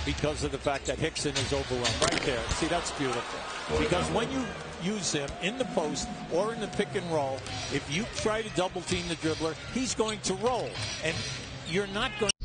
because of the fact that Hickson is overwhelmed. Right there. See, that's beautiful. Because when you use him in the post or in the pick and roll, if you try to double team the dribbler, he's going to roll. And you're not going